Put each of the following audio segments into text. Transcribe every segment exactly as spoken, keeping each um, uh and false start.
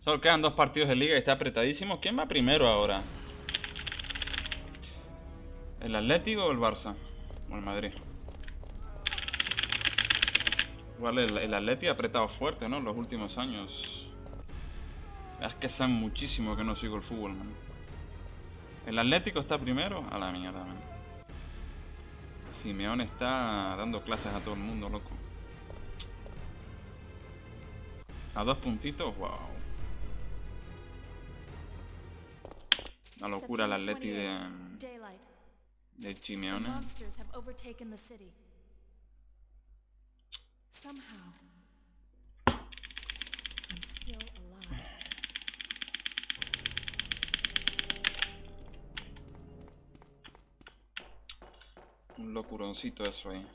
Solo quedan dos partidos de liga y está apretadísimo. ¿Quién va primero ahora? ¿El Atlético o el Barça? O el Madrid. Igual el, el Atlético ha apretado fuerte, ¿no? Los últimos años. Es que saben muchísimo que no sigo el fútbol, man. ¿El Atlético está primero? A la mierda, man. Simeone está dando clases a todo el mundo, loco. A dos puntitos, wow. Una locura el Atleti de, de Simeone. Un locuroncito eso ahí.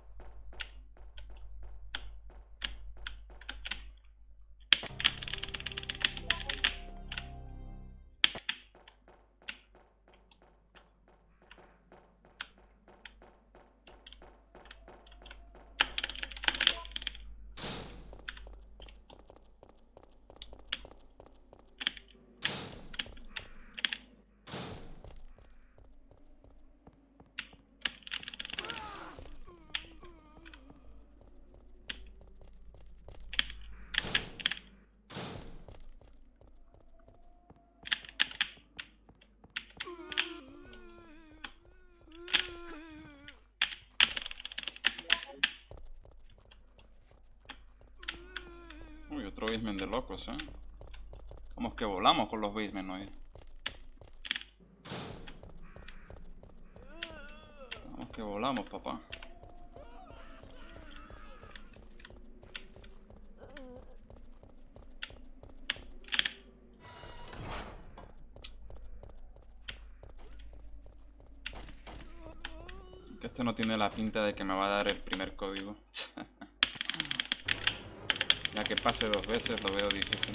Uy, otro basement de locos, eh. ¿Cómo es que volamos con los basement hoy? ¿Cómo es que volamos, papá? Que esto no tiene la pinta de que me va a dar el primer código. Ya que pase dos veces lo veo difícil.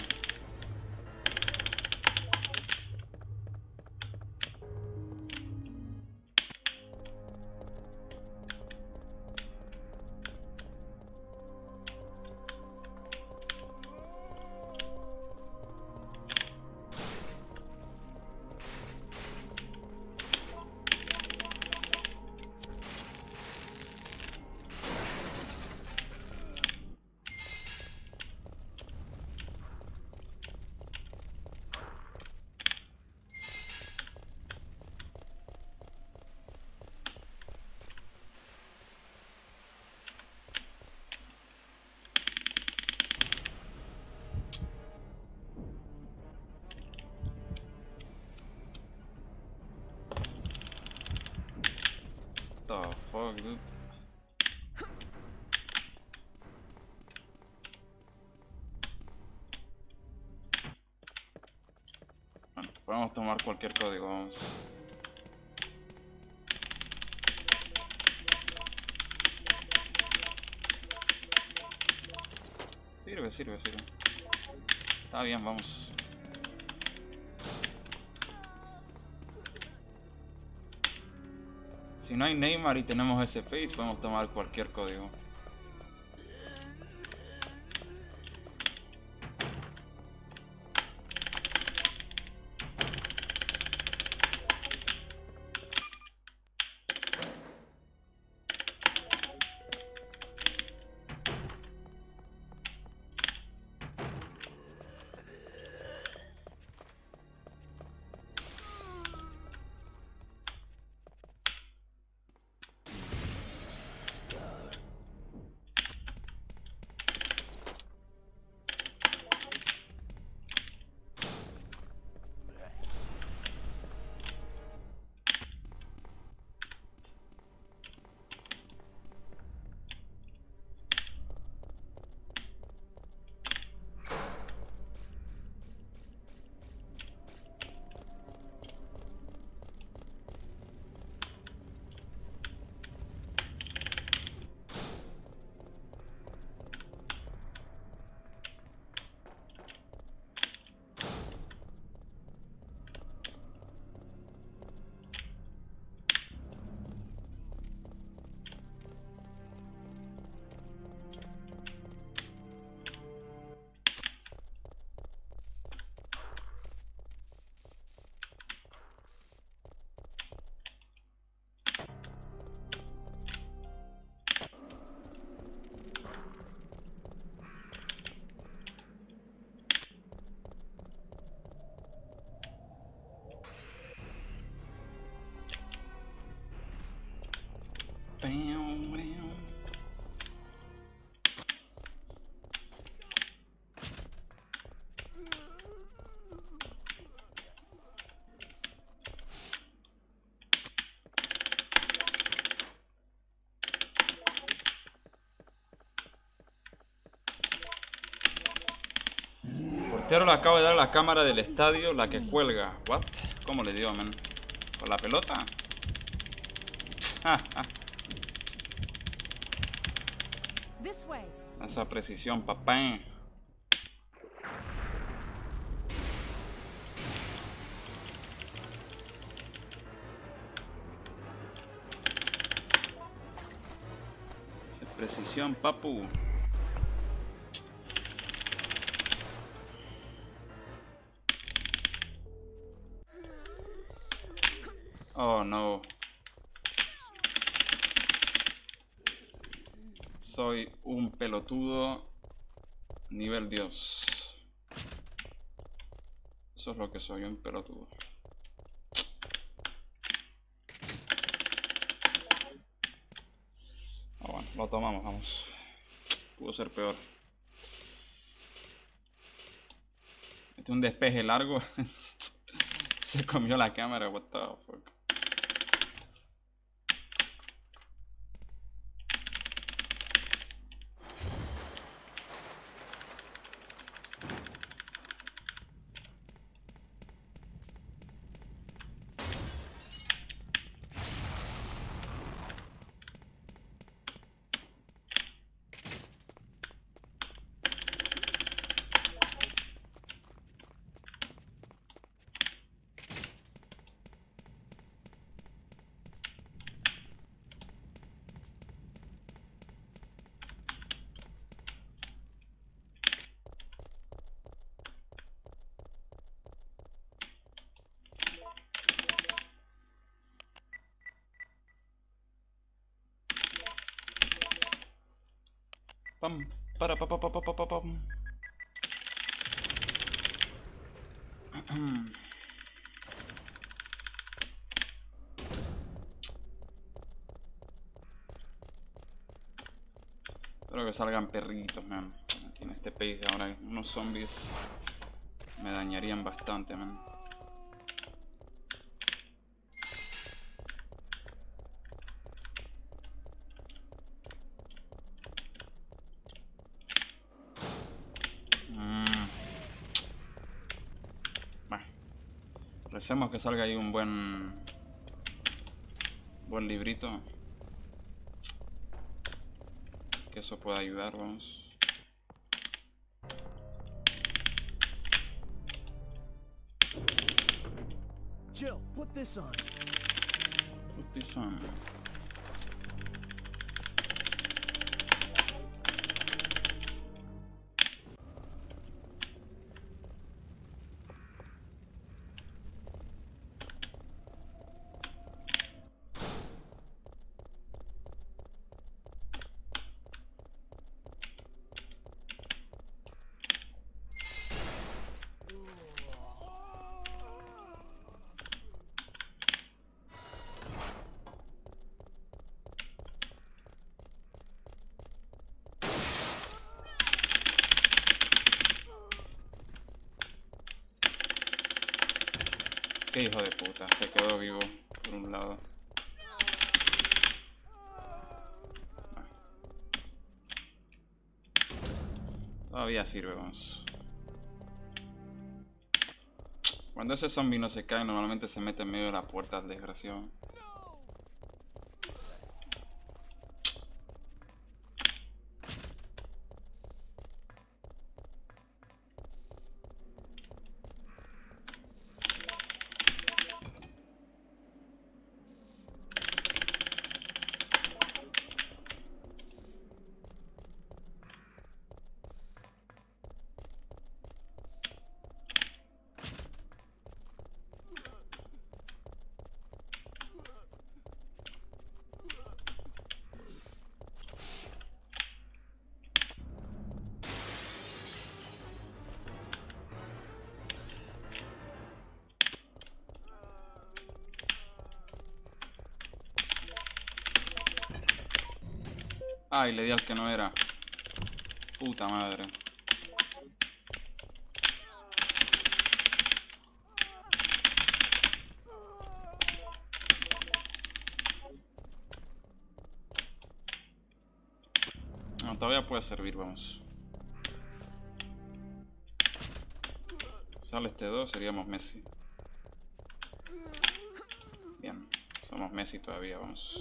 What the fuck, dude? Bueno, podemos tomar cualquier código, vamos. Sirve, sirve, sirve. Está bien, vamos. Si no hay Neymar y tenemos ese face, podemos tomar cualquier código. Portero le acabo de dar a la cámara del estadio, la que cuelga. What? ¿Cómo le dio, man? ¿Con la pelota? Esa precisión, papá. Precisión, papu. Oh, no. Soy un pelotudo nivel Dios. Eso es lo que soy, un pelotudo. Oh, bueno, lo tomamos, vamos. Pudo ser peor. Este es un despeje largo. Se comió la cámara, what the fuck. Pam, para, pa, pa, pa, pa, pa, pa, pam. Espero que salgan perritos, man. Aquí en este país ahora unos zombies me dañarían bastante, man. Recemos que salga ahí un buen buen librito, que eso pueda ayudar, vamos. Jill, put this on. Put this on. Qué hijo de puta, se quedó vivo por un lado. Todavía sirve, vamos. Cuando ese zombie no se cae, normalmente se mete en medio de la puerta, el desgraciado. Ay, le di al que no era. Puta madre. No, todavía puede servir, vamos. Sale este dos, seríamos Messi. Bien, somos Messi todavía, vamos.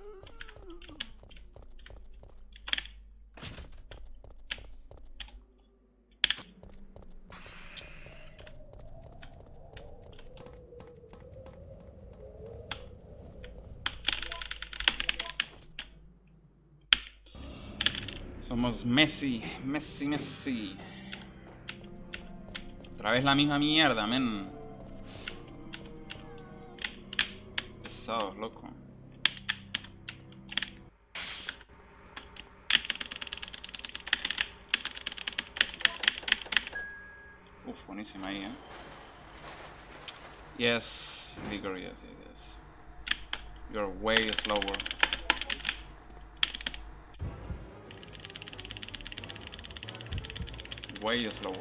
Somos Messi, Messi, Messi. Otra vez la misma mierda, men. Pesados, loco. Uf, buenísima ahí, eh. Yes, Vigor, yes, yes, yes. You're way slower. Way slower.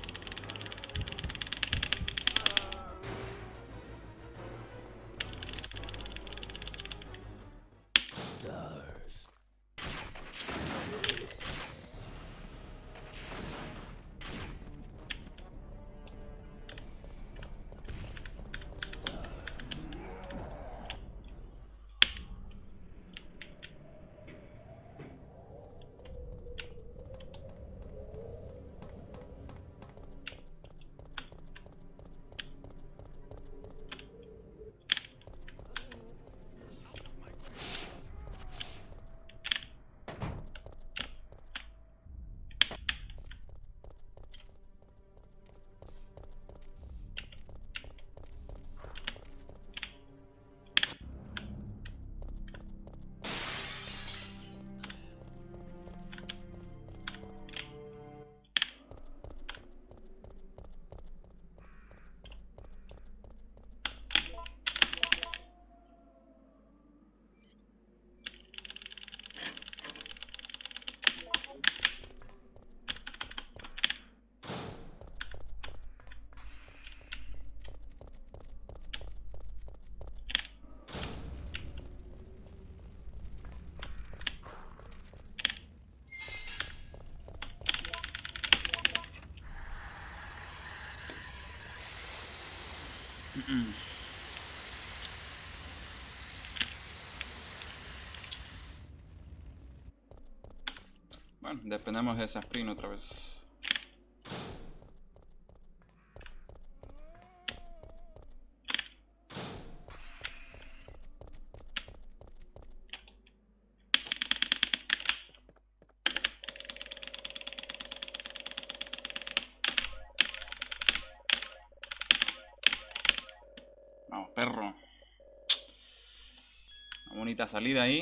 Bueno, dependemos de esa sprint otra vez. Vamos, perro. Una bonita salida ahí.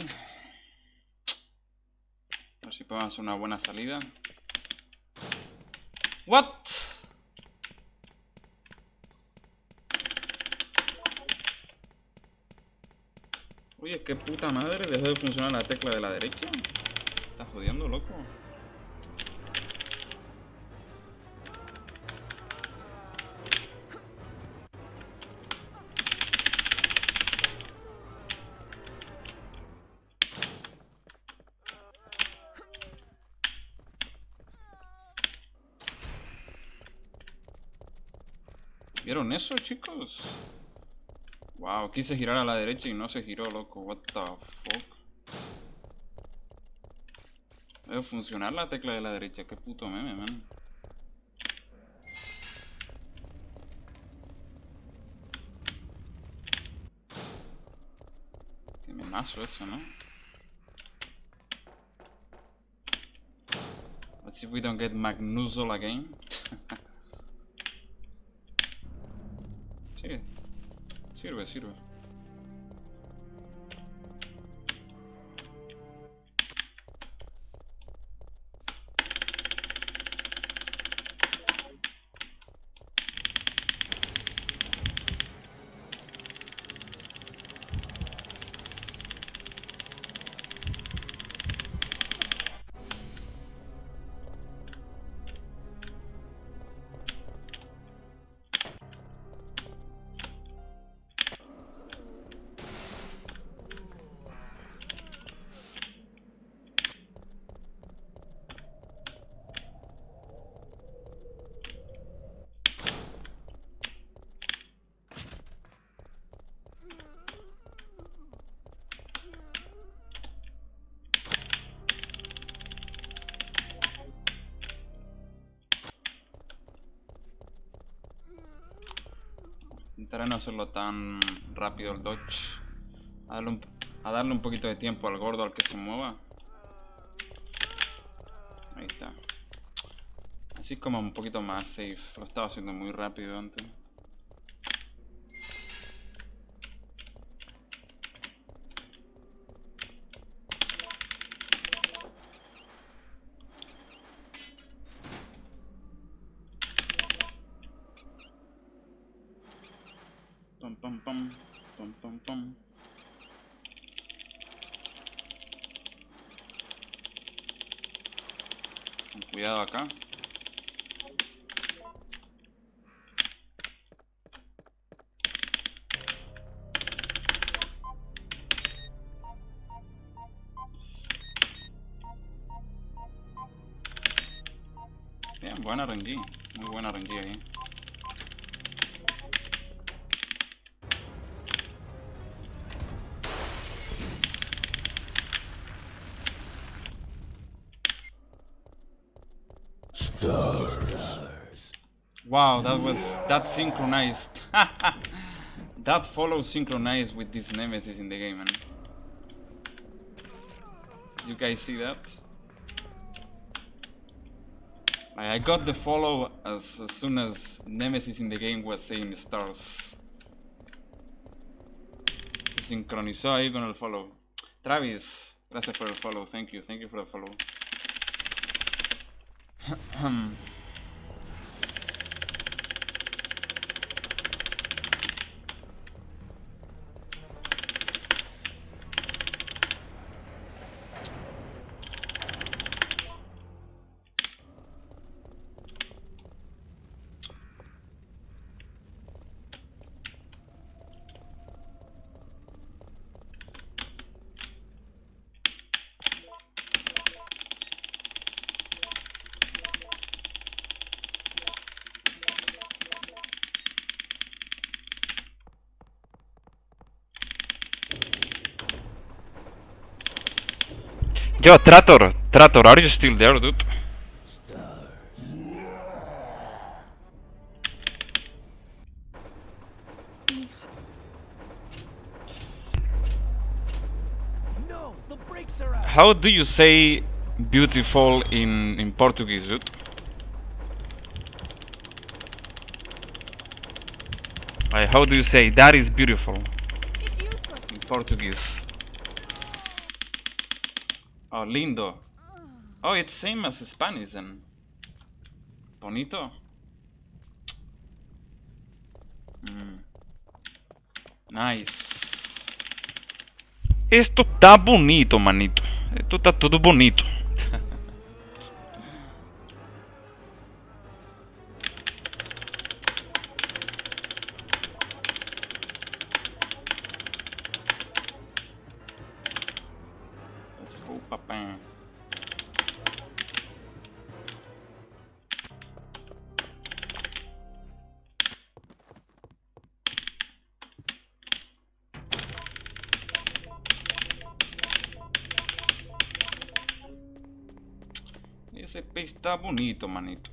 A ver si podemos hacer una buena salida. What? Oye, qué puta madre, dejó de funcionar la tecla de la derecha. Estás jodiendo, loco. ¿Vieron eso, chicos? Wow, quise girar a la derecha y no se giró, loco. What the fuck. Debe funcionar la tecla de la derecha. Qué puto meme, man. Qué memazo eso, ¿no? Let's see if we don't get Magnuzzle again. Sí, sirve, sirve. Intentaré no hacerlo tan rápido el dodge. A darle, un, a darle un poquito de tiempo al gordo al que se mueva. Ahí está. Así como un poquito más safe. Lo estaba haciendo muy rápido antes. Pam, pam, pam, pam, pam, pam. Con cuidado acá. Bien, buena R N G. Muy buena R N G ahí. Wow, that was that synchronized. That follow synchronized with this Nemesis in the game, man. You guys see that? I got the follow as, as soon as Nemesis in the game was saying stars. Se sincronizó ahí con el follow. Travis, gracias por el follow. Thank you, thank you for the follow. Yo, Trator, Trator, are you still there, dude? No, the brakes are out. How do you say beautiful in, in Portuguese, dude? Like, how do you say that is beautiful It's useless. in Portuguese? Oh, lindo. Oh, it's same as Spanish then. Bonito. Mm. Nice. Esto está bonito, manito. Esto está todo bonito. Let's go, papá. Ese pez está bonito, manito.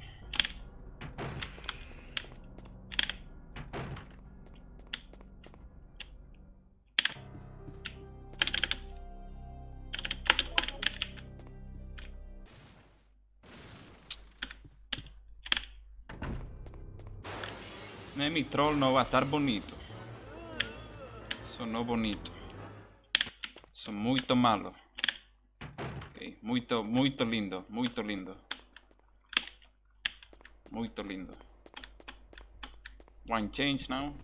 Mi troll no va a estar bonito. Eso no bonito. Son muy malo. Ok, muy muy lindo, muy lindo. Muy lindo. One change now.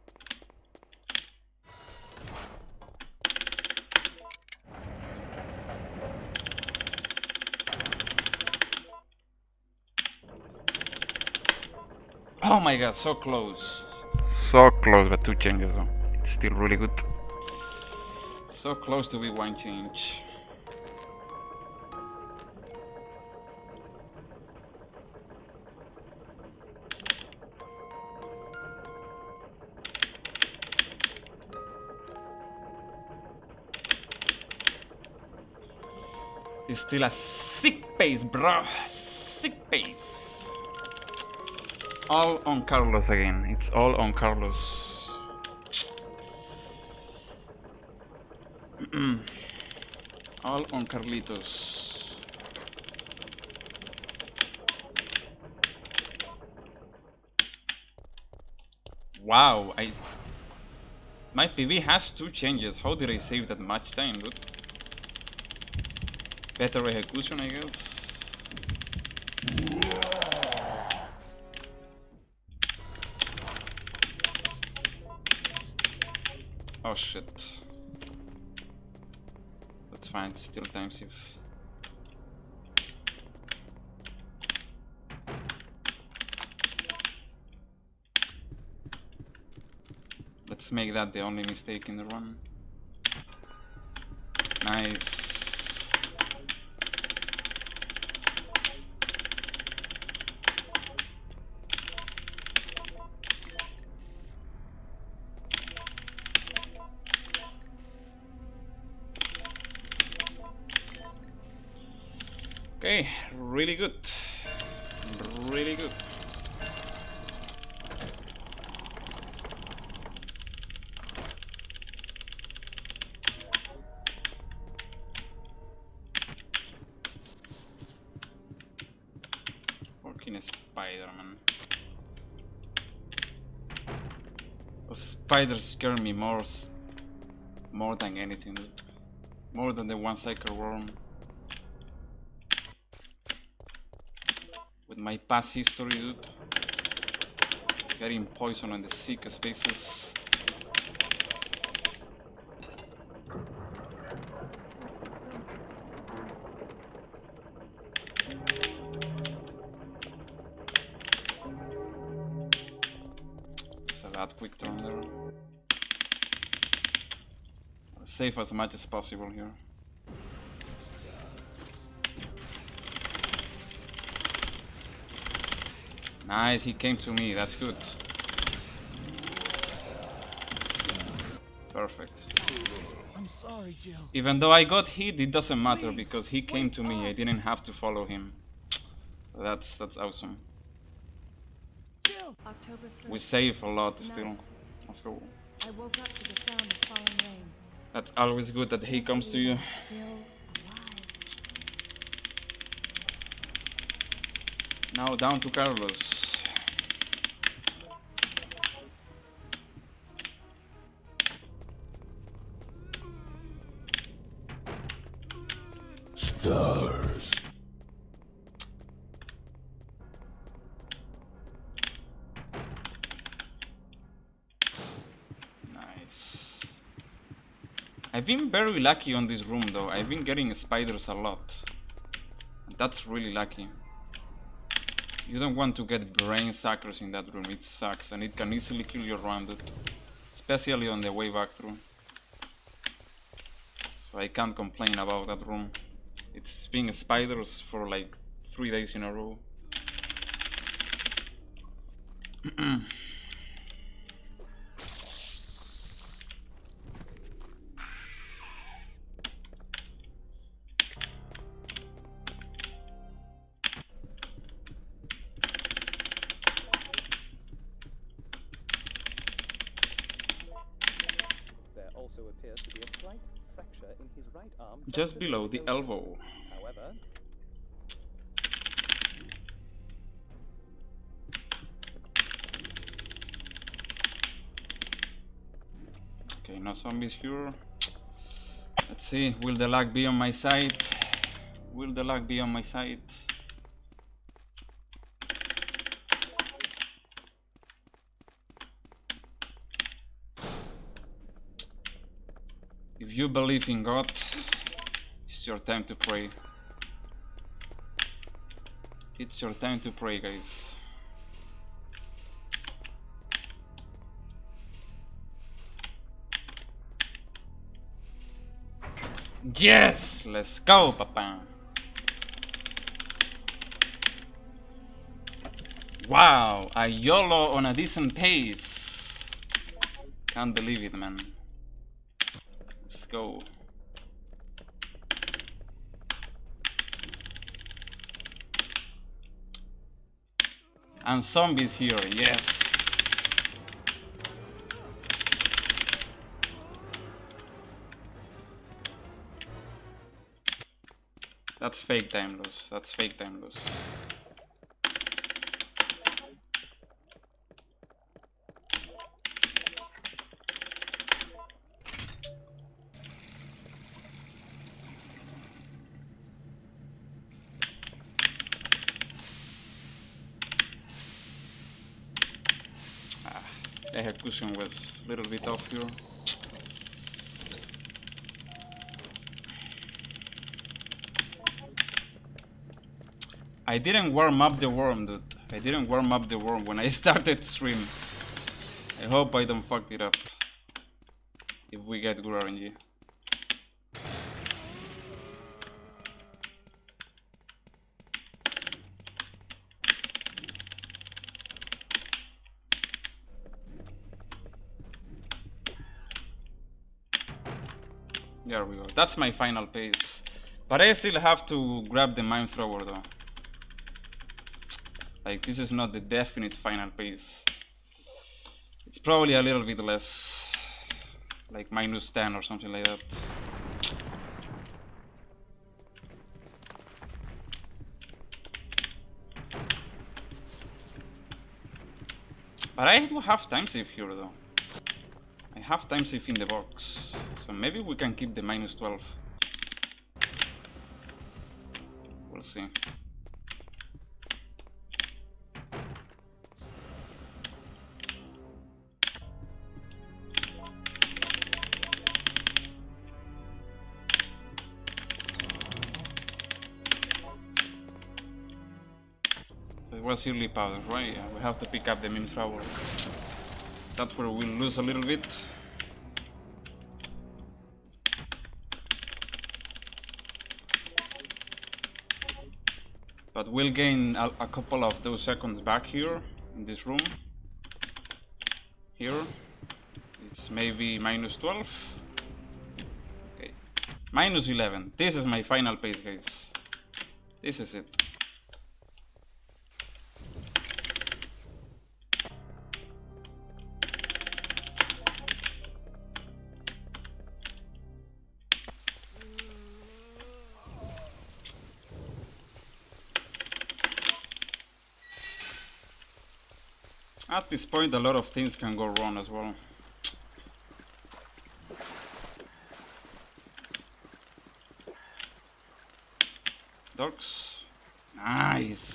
Oh my god, so close. So close, but two changes though. It's still really good. So close to be one change. It's still a sick pace, bro. Sick pace. All on Carlos again. It's all on Carlos. All on Carlitos. Wow, I... My P V has two changes. How did I save that much time, dude? Better execution, I guess. Oh shit. That's fine, it's still time save. Let's make that the only mistake in the run. Nice. Okay, really good. Really good. Fucking Spider-Man. Those spiders scare me more, s- more than anything, dude. More than the one cycle worm. With my past history, dude. Getting poison on the sick spaces. So that quick turn there. Save as much as possible here. Nice, he came to me, that's good. Perfect. I'm sorry, Jill. Even though I got hit, it doesn't matter Please, because he came wake to me. up. I didn't have to follow him. That's that's awesome. Jill! October We first. save a lot still. Let's go. I woke up to the sound of falling rain. That's always good that he comes to you. I'm still alive. Now down to Carlos. Stars. Nice. I've been very lucky on this room though. I've been getting spiders a lot. That's really lucky. You don't want to get brain suckers in that room. It sucks and it can easily kill your run, dude. Especially on the way back through. So I can't complain about that room. It's been spiders for like three days in a row. There also appears to be a slight fracture in his right arm Just below the elbow. However, Okay, no zombies here. Let's see, will the luck be on my side? Will the luck be on my side? If you believe in God, it's your time to pray. It's your time to pray, guys. Yes! Let's go, papa! Wow! A YOLO on a decent pace! Can't believe it, man. Let's go. And zombies here, yes! That's fake time loss. That's fake time loss. Ah, the execution was a little bit off here. I didn't warm up the worm, dude. I didn't warm up the worm when I started stream. I hope I don't fuck it up if we get good R N G. There we go. That's my final pace. But I still have to grab the mine thrower though. Like, this is not the definite final pace. It's probably a little bit less. Like minus ten or something like that. But I do have time save here though. I have time save in the box. So maybe we can keep the minus twelve. We'll see. It was early powder, right? Yeah, we have to pick up the meme thrower. That's where we'll lose a little bit. But we'll gain a, a couple of those seconds back here in this room. Here it's maybe minus twelve. Okay, minus eleven. This is my final pace, guys. This is it. At this point, a lot of things can go wrong as well. Dogs. Nice.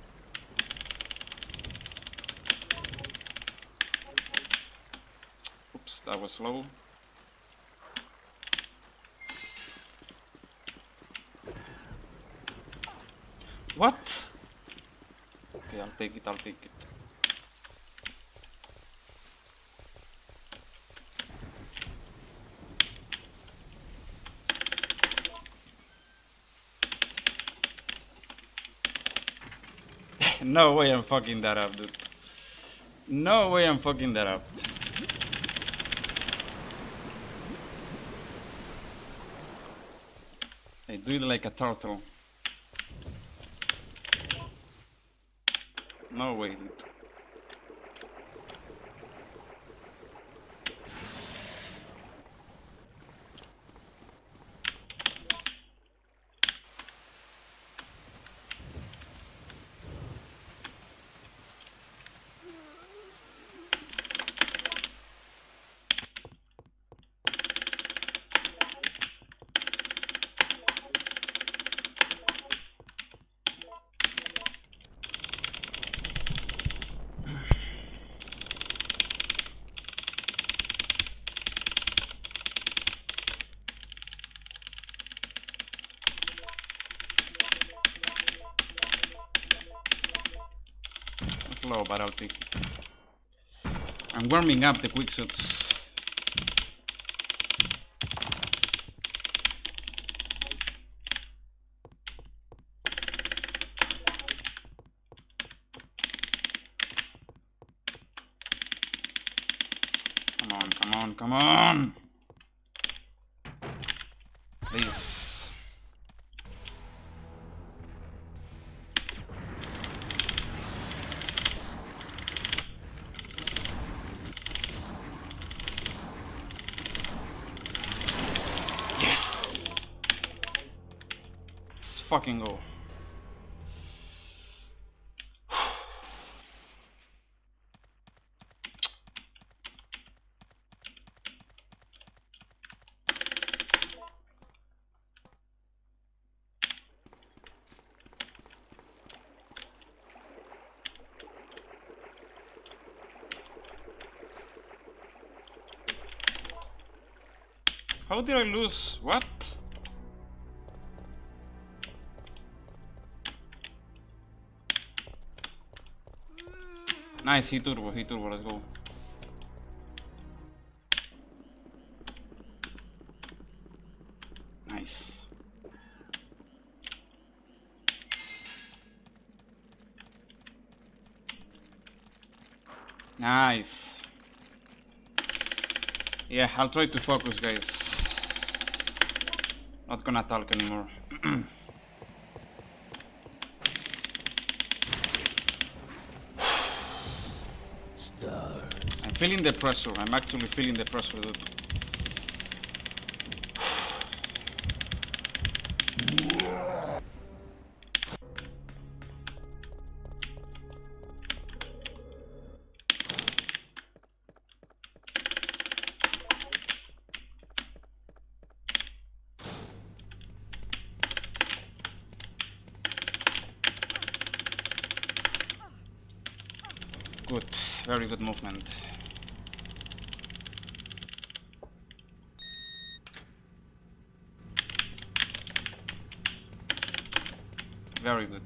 Oops, that was slow. What? Okay, I'll take it, I'll take it. No way I'm fucking that up, dude. No way I'm fucking that up. I do it like a turtle. No way, dude. Low, but I'll take it. I'm warming up the quick shots. Come on, come on, come on! Please. fucking go. How did I lose? What? Nice, he turbo, he turbo, let's go. Nice. Nice. Yeah, I'll try to focus, guys. Not gonna talk anymore. I'm feeling the pressure. I'm actually feeling the pressure, dude. Good, very good movement. Very good.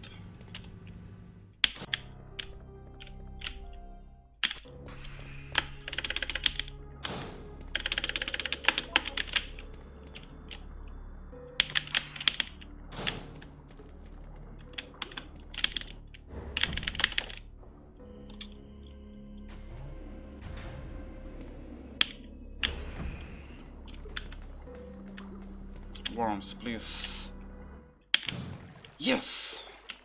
Worms, please. Yes!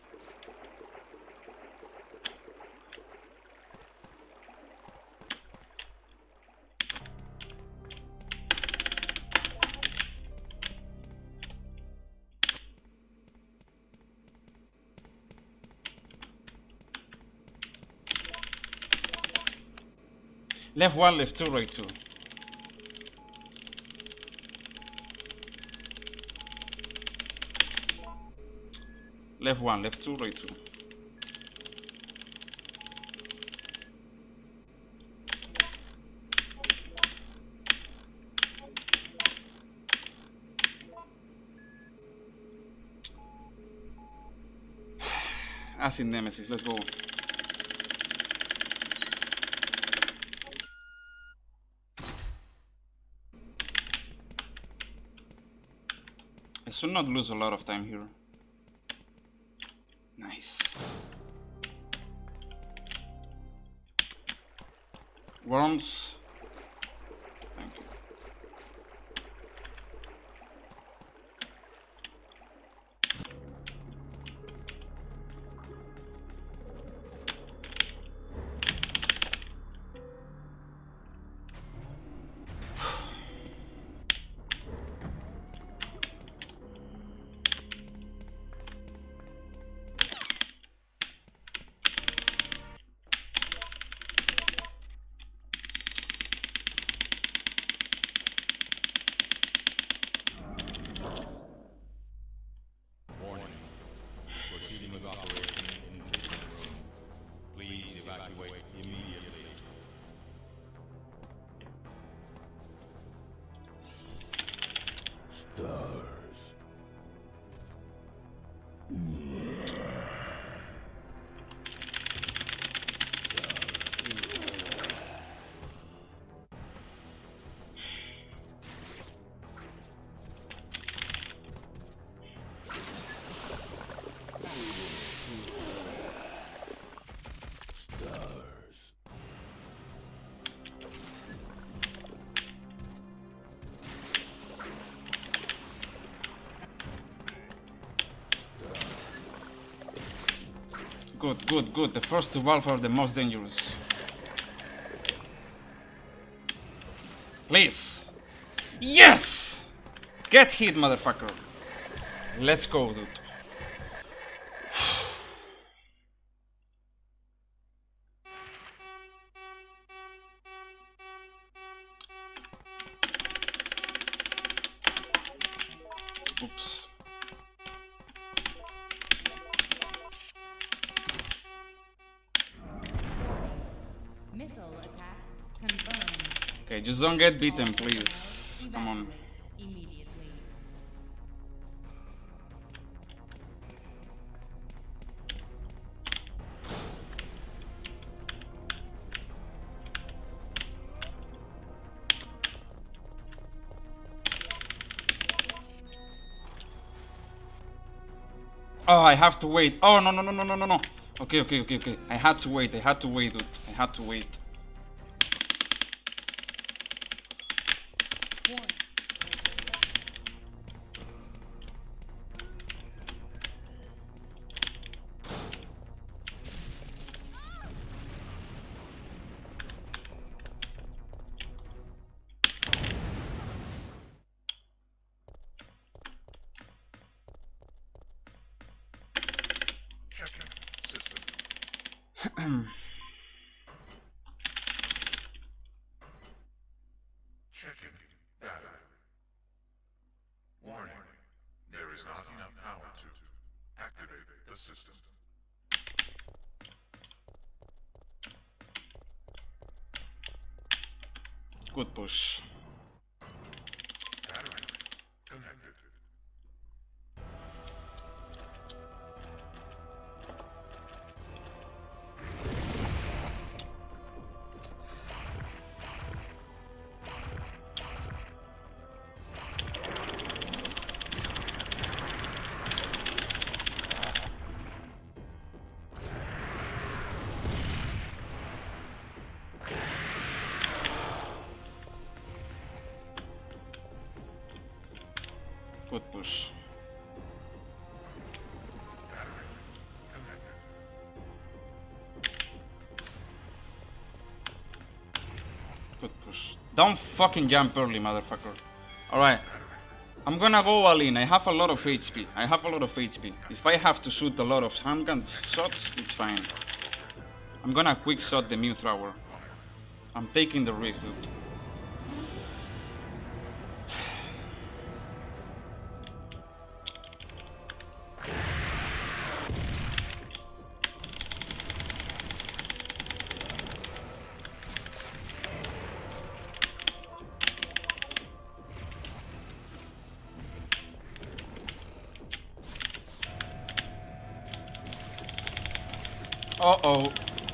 Left one, left two, right two. Left one, left two, right two. Acid Nemesis, let's go. I should not lose a lot of time here. Nice. Worms. Thank you. Good, good, good. The first two valves are the most dangerous. Please. Yes! Get hit, motherfucker. Let's go, dude. Oops. Missile attack confirmed. Okay, just don't get beaten, please. Come on. Immediately. Oh, I have to wait. Oh, no, no, no, no, no, no, no. Okay, okay, okay, okay. I had to wait. I had to wait, dude. I had to wait. One. Checking system. Checking data. Warning. There is not enough power to activate the system. Good push. Battery connected. Good push. Battery connected. Good push. Don't fucking jump early, motherfucker. Alright. I'm gonna go all in. I have a lot of H P. I have a lot of H P. If I have to shoot a lot of handgun shots, it's fine. I'm gonna quick shot the Mew Thrower. I'm taking the risk, dude. Uh-oh.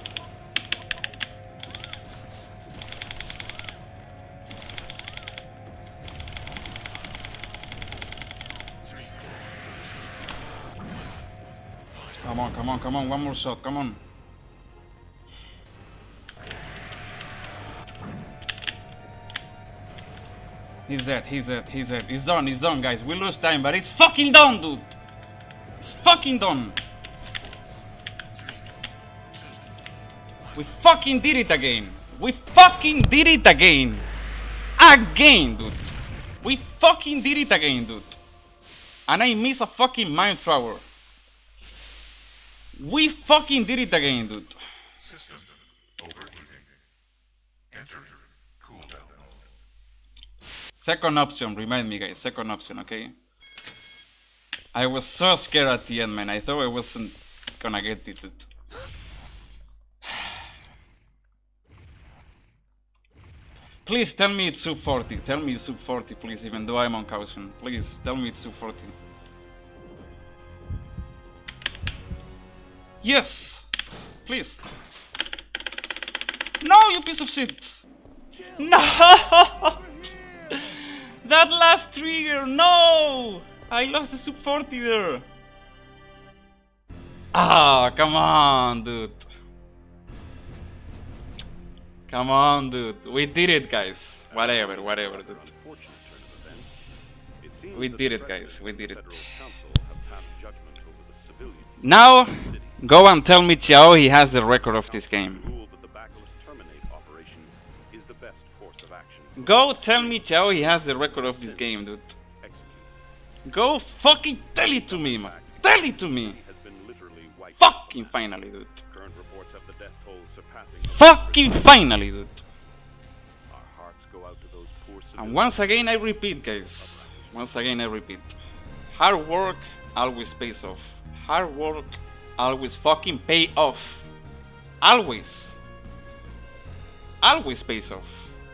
Come on, come on, come on, one more shot, come on. He's dead, he's dead, he's dead. It's done, it's done, guys. We lose time, but it's fucking done, dude. It's fucking done. We fucking did it again. We fucking did it again. Again, dude. We fucking did it again, dude. And I miss a fucking mine thrower. We fucking did it again, dude. System overheating. Enter cooldown mode. Second option, remind me, guys. Second option, okay? I was so scared at the end, man. I thought I wasn't gonna get it, dude. Please tell me it's sub forty. Tell me it's sub forty, please, even though I'm on caution. Please, tell me it's sub forty. Yes! Please. No, you piece of shit! No! That last trigger, no! I lost the sub forty there. Ah, come on, dude. Come on, dude. We did it, guys. Whatever, whatever, dude. We did it, guys. We did it. Now, go and tell me Xiao he has the record of this game. Go tell me Xiao he has the record of this game, dude. Go fucking tell it to me, man. Tell it to me. Fucking finally, dude. Fucking finally, dude. And once again I repeat, guys. Once again I repeat. Hard work always pays off. Hard work always fucking pay off. Always. Always pays off.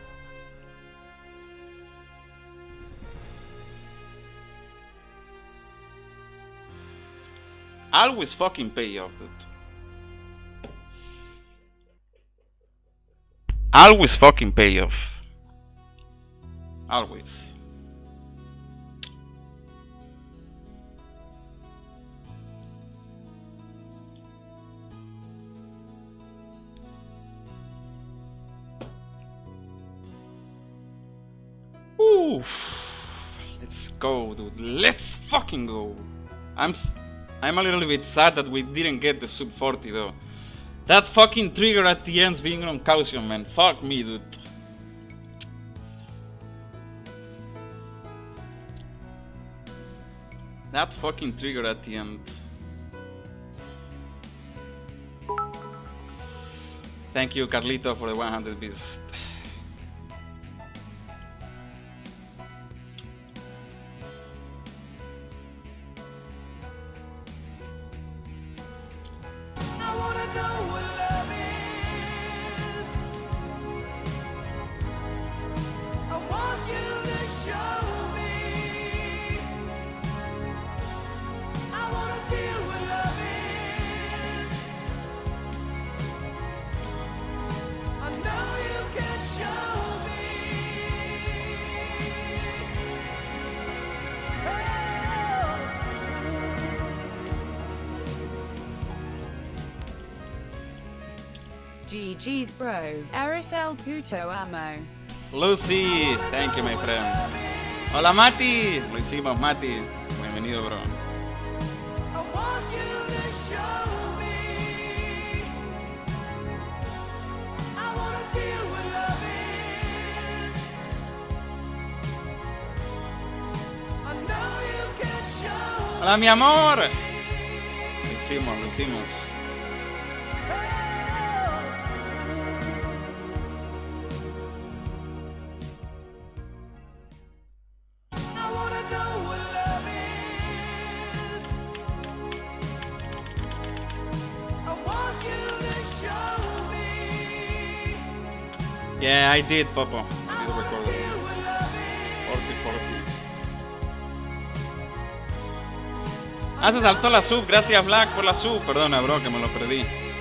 Always fucking pay off, dude. Always fucking pay off. Always. Oof. Let's go, dude. Let's fucking go. I'm s I'm a little bit sad that we didn't get the sub forty though. That fucking trigger at the end's being on caution, man. Fuck me, dude. That fucking trigger at the end. Thank you, Carlito, for the one hundred bits. G G's bro. Eris el puto amo. Lucy, thank you, my friend. Hola, Mati. Lo hicimos, Mati. Bienvenido, bro. Hola, mi amor. Lo hicimos, lo hicimos. Yeah, I did, Popo. I did record it. forty, forty. Ah, se saltó la sub. Gracias, Black, por la sub. Perdona, bro, que me lo perdí.